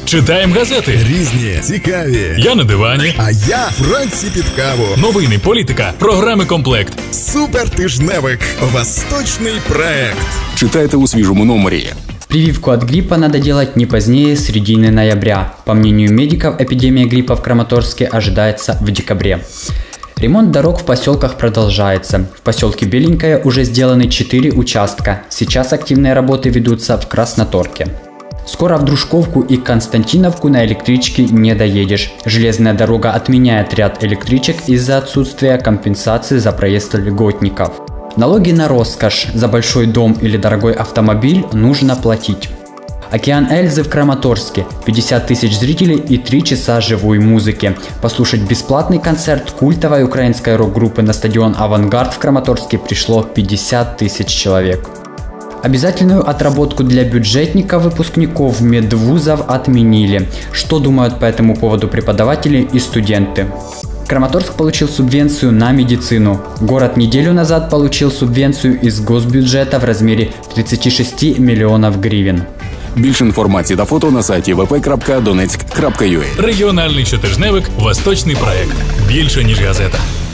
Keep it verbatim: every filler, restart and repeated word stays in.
Читаємо газети. Різні, цікаві. Я на дивані. А я Франці під каву. Новини, політика, програми комплект. Супертижневик. Восточний проект. Читайте у свіжому номері. Прививку от гриппа надо делать не позднее середины ноября. По мнению медиков, эпидемия гриппа в Краматорске ожидается в декабре. Ремонт дорог в поселках продолжается. В поселке Беленькое уже сделаны четыре участка. Сейчас активные работы ведутся в Красноторке. Скоро в Дружковку и Константиновку на электричке не доедешь. Железная дорога отменяет ряд электричек из-за отсутствия компенсации за проезд льготников. Налоги на роскошь. За большой дом или дорогой автомобиль нужно платить. Океан Эльзы в Краматорске. пятьдесят тысяч зрителей и три часа живой музыки. Послушать бесплатный концерт культовой украинской рок-группы на стадион «Авангард» в Краматорске пришло пятьдесят тысяч человек. Обязательную отработку для бюджетников, выпускников медвузов отменили. Что думают по этому поводу преподаватели и студенты? Краматорск получил субвенцию на медицину. Город неделю назад получил субвенцию из госбюджета в размере тридцать шесть миллионов гривен. Більше інформації та фото на сайті ве пе крапка донецьк крапка ю а. Регіональний щотижневик «Восточний проект». Більше, ніж газета.